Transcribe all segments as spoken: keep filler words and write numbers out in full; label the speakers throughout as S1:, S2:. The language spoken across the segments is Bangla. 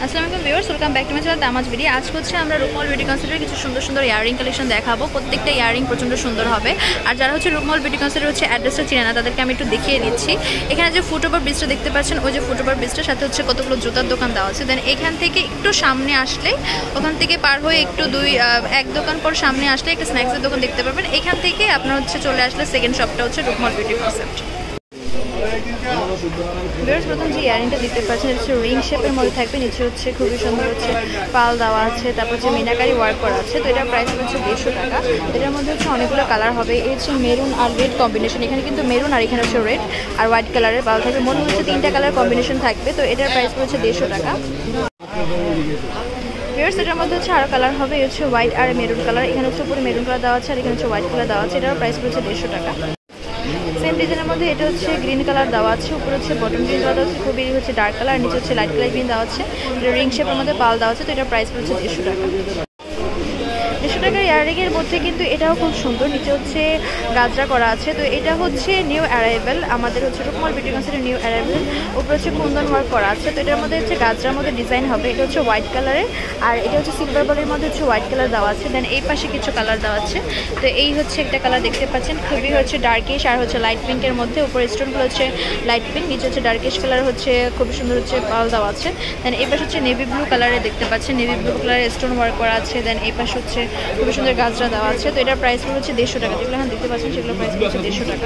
S1: আসসালামু আলাইকুম viewers, welcome back to my channel Tamaj BD. আজ হচ্ছে আমরা রুকমল বিউটি কনসেপ্টের কিছু সুন্দর সুন্দর ইয়ারিং কালেকশন দেখাবো। প্রত্যেকটা ইয়ারিং প্রচণ্ড সুন্দর হবে। আর যারা হচ্ছে রুকমল বিউটি কনসেপ্টের হচ্ছে অ্যাড্রেসটা চিনে না, তাদেরকে আমি একটু দেখিয়ে দিচ্ছি। এখানে যে ফুটওভার ব্রিজটা দেখতে পাচ্ছেন, ওই যে ফুটওভার ব্রিজটার সাথে হচ্ছে কতগুলো জুতার দোকান দেওয়া আছে। দেন এখান থেকে একটু সামনে আসলে, ওখান থেকে পার হয়ে একটু দুই এক দোকান পর সামনে আসলে একটা স্ন্যাক্সের দোকান দেখতে পাবেন। এখান থেকে আপনার হচ্ছে চলে আসলে সেকেন্ড শপটা হচ্ছে রুকমল বিউটি কনসেপ্ট। ভিউয়ার্স, প্রথম যে ইয়ারিংটা দেখতে পাচ্ছেন এটা হচ্ছে রিং শেপের মধ্যে থাকবে। নিচে হচ্ছে খুবই সুন্দর হচ্ছে পাল দেওয়া আছে, তারপর হচ্ছে মিনাকারি ওয়ার্ক করা আছে। তো এটার প্রাইস হচ্ছে দেড়শো টাকা। এটার মধ্যে হচ্ছে অনেকগুলো কালার হবে। এই হচ্ছে মেরুন আর রেড কম্বিনেশন। এখানে কিন্তু মেরুন আর এখানে হচ্ছে রেড আর হোয়াইট কালারের পাল থাকবে। মনে হচ্ছে তিনটা কালার কম্বিনেশন থাকবে। তো এটার প্রাইস হচ্ছে দেড়শো টাকা। ভিউয়ার্স, এটার মধ্যে হচ্ছে আরও কালার হবে। এই হচ্ছে হোয়াইট আর মেরুন কালার। এখানে হচ্ছে উপরে মেরুন কালার দেওয়া আছে আর এখানে হচ্ছে হোয়াইট কালার দেওয়া আছে। এটার প্রাইস হচ্ছে দেড়শো টাকা। সেম ডিজাইনের মধ্যে এটা হচ্ছে গ্রিন কালার দেওয়া আছে, উপরে হচ্ছে বটন গ্রিন দেওয়া আছে, খুবই হচ্ছে ডার্ক কালার, নিচে হচ্ছে লাইট কালার গ্রিন দেওয়া আছে। এটা রিং শেপের মধ্যে পাল দেওয়া আছে। তো এটার প্রাইস হচ্ছে দেড়শো টাকা। দেড়শো টাকার ইয়ারিংয়ের মধ্যে কিন্তু এটাও খুব সুন্দর। নিচে হচ্ছে গাজরা করা আছে। তো এটা হচ্ছে নিউ অ্যারাইভেল, আমাদের হচ্ছে রুকমল বিউটি কনসেপ্টের নিউ অ্যারাইভেল। উপরে হচ্ছে কুন্দন ওয়ার্ক করা আছে। তো এটার মধ্যে হচ্ছে গাজরার মধ্যে ডিজাইন হবে। এটা হচ্ছে হোয়াইট কালারের আর এটা হচ্ছে সিলভার বলের মধ্যে হচ্ছে হোয়াইট কালার দেওয়া আছে। দেন এই পাশে কিছু কালার দেওয়া আছে। তো এই হচ্ছে একটা কালার দেখতে পাচ্ছেন, খুবই হচ্ছে ডার্কিশ আর হচ্ছে লাইট পিঙ্কের মধ্যে। উপরে স্টোনগুলো হচ্ছে লাইট পিঙ্ক, নিচে হচ্ছে ডার্কিশ কালার হচ্ছে খুবই সুন্দর হচ্ছে পাল দেওয়া আছে। দেন এই পাশে হচ্ছে নেভি ব্লু কালারে দেখতে পাচ্ছেন, নেভি ব্লু কালারের স্টোন ওয়ার্ক করা আছে। দেন এই পাশে হচ্ছে খুবই সুন্দর গাজরা দেওয়া আছে। তো এটার প্রাইস হচ্ছে দেড়শো টাকা। যেগুলো এখন দেখতে পাচ্ছেন সেগুলো প্রাইস হচ্ছে দেড়শো টাকা।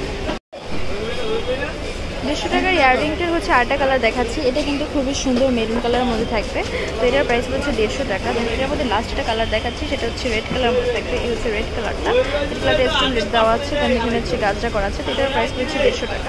S1: দেড়শো টাকার ইয়াররিংটার হচ্ছে আটটা কালার দেখাচ্ছি। এটা কিন্তু খুবই সুন্দর মেরুন কালারের মধ্যে থাকবে। তো এটার প্রাইস হচ্ছে দেড়শো টাকা। দেন এটার মধ্যে লাস্টটা কালার দেখাচ্ছি, সেটা হচ্ছে রেড কালার মধ্যে থাকবে। এই হচ্ছে রেড কালারটা, রেড কালারটা স্টোন রেড দেওয়া আছে। দেন এখানে হচ্ছে গাজরা করা আছে। তো এটার প্রাইস হচ্ছে দেড়শো টাকা।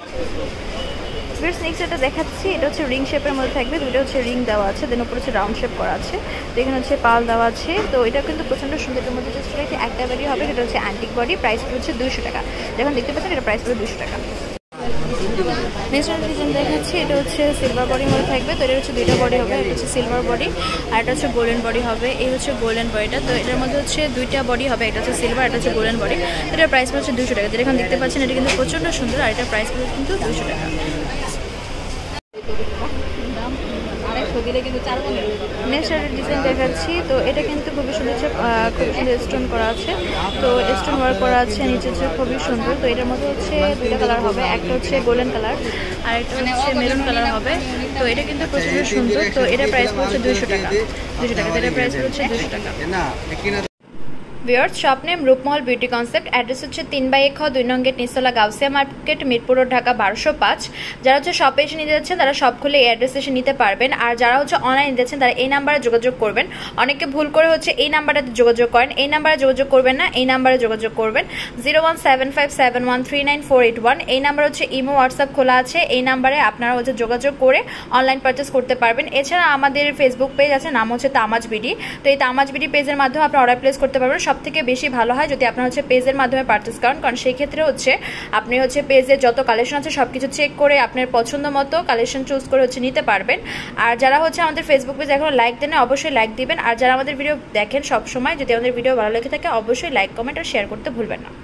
S1: নেক্সট এটা দেখাচ্ছি, এটা হচ্ছে রিং শেপের মধ্যে থাকবে। দুটো হচ্ছে রিং দেওয়া আছে, দেন উপরে হচ্ছে রাউন্ড শেপ করা আছে। তো এখানে হচ্ছে পাল দেওয়া আছে। তো এটা কিন্তু প্রচণ্ড সুন্দর। এর মধ্যে জাস্ট একটা বডি হবে, সেটা হচ্ছে অ্যান্টিক বডি। প্রাইস হচ্ছে দুইশো টাকা। যখন দেখতে পাচ্ছেন এটা প্রাইস হচ্ছে দুশো টাকা। নেক্সট ডিজাইন দেখাচ্ছি, এটা হচ্ছে সিলভার বডির মধ্যে থাকবে। তো এটা হচ্ছে দুইটা বডি হবে, এটা হচ্ছে সিলভার বডি আর এটা হচ্ছে গোল্ডেন বডি হবে। এই হচ্ছে গোল্ডেন বডিটা। তো এটার মধ্যে হচ্ছে দুইটা বডি হবে, এটা হচ্ছে সিলভার, এটা হচ্ছে গোল্ডেন বডি। এটার প্রাইস হচ্ছে দুশো টাকা। যেটা এখন দেখতে পাচ্ছেন এটা কিন্তু প্রচণ্ড সুন্দর আর এটার প্রাইস কিন্তু দুশো টাকা। নেক্সট একটা ডিজাইন দেখাচ্ছি। তো এটা কিন্তু খুবই সুন্দর হচ্ছে, খুবই সুন্দর স্টোন করা আছে। তো স্টোন ওয়ার্ক করা আছে, নিচে হচ্ছে খুবই সুন্দর। তো এটার মধ্যে হচ্ছে দুইটা কালার হবে, একটা হচ্ছে গোল্ডেন কালার আর একটা হচ্ছে মেরুন কালার হবে। তো এটা কিন্তু প্রচণ্ড সুন্দর। তো এটার প্রাইস হচ্ছে দুইশো টাকা। দুশো টাকা। তো এটার প্রাইস হচ্ছে দুশো টাকা। Viewers, shop name Rukmal beauty concept. Address হচ্ছে তিন বাই এক দুই নং গেট, নিচতলা, গাউসিয়া মার্কেট, মিরপুর রোড, ঢাকা বারোশো পাঁচ। যারা হচ্ছে শপে এসে নিতে যাচ্ছেন তারা সব খুলে এই অ্যাড্রেসে এসে নিতে পারবেন। আর যারা হচ্ছে অনলাইন নিতে যাচ্ছেন তারা এই নাম্বারে যোগাযোগ করবেন। অনেকে ভুল করে হচ্ছে এই নাম্বারটাতে যোগাযোগ করেন। এই নাম্বারে যোগাযোগ করবেন না, এই নাম্বারে যোগাযোগ করবেন zero one seven five seven one three nine four eight one. এই নাম্বার হচ্ছে ইমো হোয়াটসঅ্যাপ খোলা আছে। এই নাম্বারে আপনারা হচ্ছে যোগাযোগ করে অনলাইন পারচেস করতে পারবেন। এছাড়া আমাদের ফেসবুক পেজ আছে, নাম হচ্ছে তামাজ বিডি। তো এই তামাজ বিডি পেজের মাধ্যমে আপনারা অর্ডার প্লেস করতে পারবেন। সব থেকে বেশি ভালো হয় যদি আপনার হচ্ছে পেজের মাধ্যমে পারচেস করেন, কারণ সেই ক্ষেত্রে হচ্ছে আপনি হচ্ছে পেজের যত কালেকশন আছে সবকিছু চেক করে আপনার পছন্দ মতো কালেকশন চুজ করে হচ্ছে নিতে পারবেন। আর যারা হচ্ছে আমাদের ফেসবুক পেজ এখনো লাইক দেন, অবশ্যই লাইক দিবেন। আর যারা আমাদের ভিডিও দেখেন সব সময়, যদি আমাদের ভিডিও ভালো লেগে থাকে অবশ্যই লাইক, কমেন্ট আর শেয়ার করতে ভুলবেন না।